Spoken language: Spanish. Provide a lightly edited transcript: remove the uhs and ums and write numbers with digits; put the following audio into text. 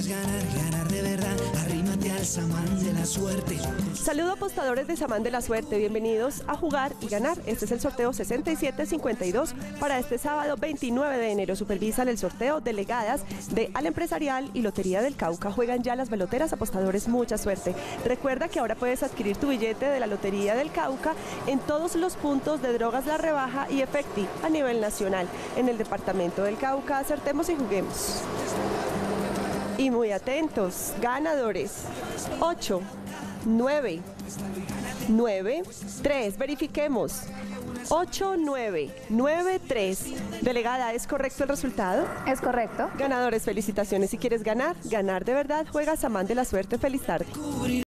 quieres ganar, ganar de verdad, arrímate al samán de la suerte. Saludo apostadores de Samán de la Suerte, bienvenidos a Jugar y Ganar. Este es el sorteo 6752 para este sábado 29 de enero. Supervisan el sorteo delegadas de Al Empresarial y Lotería del Cauca. Juegan ya las baloteras, apostadores, mucha suerte. Recuerda que ahora puedes adquirir tu billete de la Lotería del Cauca en todos los puntos de Drogas La Rebaja y Efecti a nivel nacional. En el departamento del Cauca, acertemos y juguemos. Y muy atentos, ganadores: 8, 9, 9, 3, verifiquemos. 8, 9, 9, 3. Delegada, ¿es correcto el resultado? Es correcto. Ganadores, felicitaciones. Si quieres ganar, ganar de verdad, juega Samán de la Suerte. Feliz tarde.